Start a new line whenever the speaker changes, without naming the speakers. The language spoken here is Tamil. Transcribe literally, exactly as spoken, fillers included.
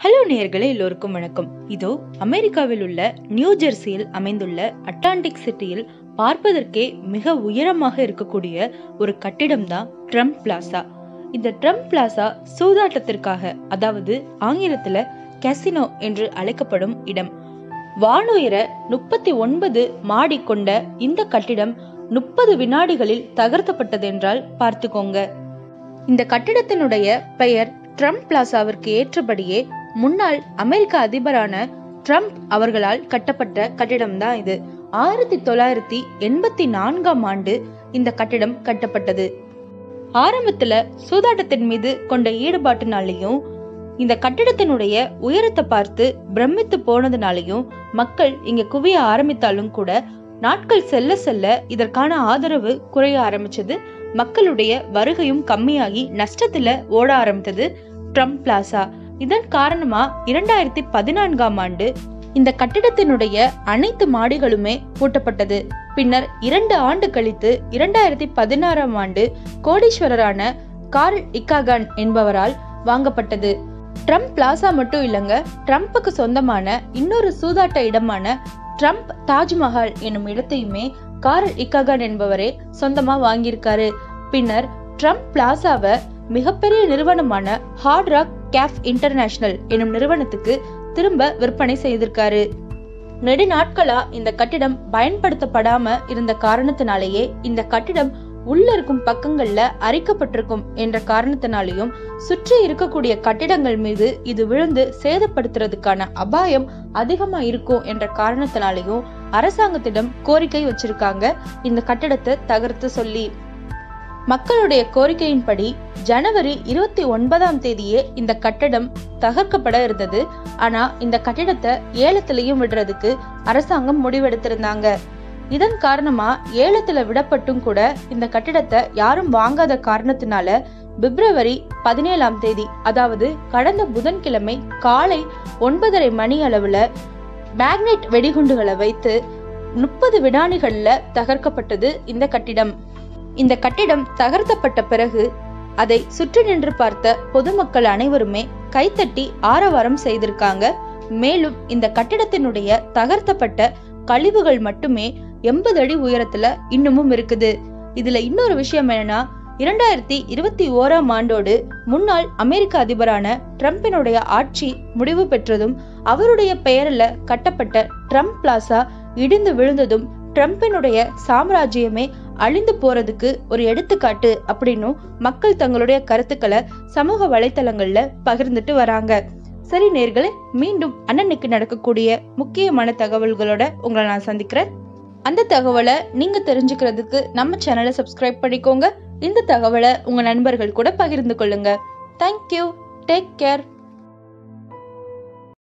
ஹலோ நேயர்களே, எல்லோருக்கும் வணக்கம். இதோ அமெரிக்காவில் உள்ள நியூ ஜெர்சியில் அமைந்துள்ள அட்லாண்டிக் சிட்டியில் பார்ப்பதற்கே மிக உயரமாக இருக்கக்கூடிய ஒரு கட்டிடம் தான் ட்ரம்ப் பிளாசா. இந்த ட்ரம்ப் பிளாசா சூதாட்டத்திற்காக, அதாவது ஆங்கிலத்துல கேசினோ என்று அழைக்கப்படும் இடம். வானுயர முப்பத்தி ஒன்பது மாடி கொண்ட இந்த கட்டிடம் முப்பது வினாடிகளில் தகர்த்தப்பட்டது என்றால் பார்த்துக்கோங்க. இந்த கட்டிடத்தினுடைய பெயர் ட்ரம்ப் பிளாசாவிற்கு ஏற்றபடியே முன்னாள் அமெரிக்க அதிபரான ட்ரம்ப் அவர்களால் கட்டப்பட்ட கட்டிடம் தான் இது. ஆயிரத்தி தொள்ளாயிரத்தி எண்பத்தி நான்காம் ஆண்டு இந்த கட்டிடம் கட்டப்பட்டது. ஆரம்பத்துல சூதாட்டத்தின் மீது கொண்ட ஈடுபாட்டினாலையும் இந்த கட்டிடத்தினுடைய உயரத்தை பார்த்து பிரமித்து போனதுனாலையும் மக்கள் இங்க குவிய ஆரம்பித்தாலும் கூட நாட்கள் செல்ல செல்ல இதற்கான ஆதரவு குறைய ஆரம்பிச்சது. மக்களுடைய வருகையும் கம்மியாகி நஷ்டத்துல ஓட ஆரம்பித்தது ட்ரம்ப் பிளாசா. இதன் காரணமா இரண்டாயிரத்தி பதினான்காம் ஆண்டு இந்த கட்டிடத்தினுடைய அனைத்து மாடிகளுமே பூட்டப்பட்டது. பின்னர் இரண்டு ஆண்டு கழித்து இரண்டாயிரத்தி பதினாறாம் ஆண்டு கோடீஸ்வரரான கார்ல் இக்காகான் என்பவரால் வாங்கப்பட்டது. ட்ரம்ப் பிளாசா மட்டும் இல்லங்க, ட்ரம்ப்புக்கு சொந்தமான இன்னொரு சூதாட்ட இடமான ட்ரம்ப் தாஜ்மஹால் என்னும் இடத்தையுமே கார்ல் இக்காகான் என்பவரே சொந்தமா வாங்கியிருக்காரு. பின்னர் ட்ரம்ப் பிளாசாவை மிகப்பெரிய நிறுவனமான ஹார்ட் ராக் கேஃப் இன்டர்நேஷனல் என்னும் நிறுவனத்துக்கு திரும்ப விற்பனை செய்திருக்காரு. நெடு நாட்களா இந்த கட்டிடம் பயன்படுத்தப்படாம இருந்த காரணத்தினாலேயே இந்த கட்டிடம் உள்ள இருக்கும் பக்கங்கள்ல அரிக்கப்பட்டிருக்கும் என்ற காரணத்தினாலேயும் சுற்றி இருக்கக்கூடிய கட்டிடங்கள் மீது இது விழுந்து சேதப்படுத்துறதுக்கான அபாயம் அதிகமா இருக்கும் என்ற காரணத்தினாலேயும் அரசாங்கத்திடம் கோரிக்கை வச்சிருக்காங்க இந்த கட்டிடத்தை தகர்த்து சொல்லி. மக்களுடைய கோரிக்கையின்படி ஜனவரி இருபத்தி ஒன்பதாம் தேதியே இந்த கட்டடம் தகர்க்கப்பட இருந்தது. ஆனா இந்த கட்டிடத்தை ஏலத்திலையும் விடுறதுக்கு அரசாங்கம் முடிவெடுத்திருந்தாங்க. இதன் காரணமா ஏலத்துல விடப்பட்டும் கூட இந்த கட்டிடத்தை யாரும் வாங்காத காரணத்தினால பிப்ரவரி பதினேழாம் தேதி, அதாவது கடந்த புதன்கிழமை காலை ஒன்பதரை மணி அளவுல மேக்னெட் வெடிகுண்டுகளை வைத்து முப்பது வினாடிகள்ல தகர்க்கப்பட்டது இந்த கட்டிடம். இந்த கட்டிடம் தகர்த்தப்பட்ட பிறகு அதை சுற்றி நின்று பார்த்த பொதுமக்கள் அனைவருமே கைத்தட்டி ஆரவாரம் செய்திருக்காங்க. மேலும் இந்த கட்டிடத்தினுடைய தகர்த்தப்பட்ட கழிவுகள் மட்டுமே எண்பது அடி உயரத்துல இன்னமும் இருக்குது. இதுல இன்னொரு விஷயம் என்னன்னா, இரண்டாயிரத்தி இருபத்தி ஓராம் ஆண்டோடு முன்னாள் அமெரிக்க அதிபரான ட்ரம்பினுடைய ஆட்சி முடிவு பெற்றதும் அவருடைய பெயரில் கட்டப்பட்ட ட்ரம்ப் பிளாசா இடிந்து விழுந்ததும் ட்ரம்பினுடைய சாம்ராஜ்யமே அழிந்து போறதுக்கு ஒரு எடுத்துக்காட்டு அப்படின்னு மக்கள் தங்களுடைய கருத்துக்களை சமூக வலைத்தளங்கள்ல பகிர்ந்துட்டு வராங்க. சரி நேயர்களே, மீண்டும் அண்ணனுக்கு நடக்கக்கூடிய முக்கியமான தகவல்களோட உங்களை நான் சந்திக்கிறேன். அந்த தகவலை நீங்க தெரிஞ்சுக்கிறதுக்கு நம்ம சேனலை சப்ஸ்கிரைப் பண்ணிக்கோங்க. இந்த தகவலை உங்க நண்பர்கள் கூட பகிர்ந்து கொள்ளுங்க. தேங்க்யூ. Take care.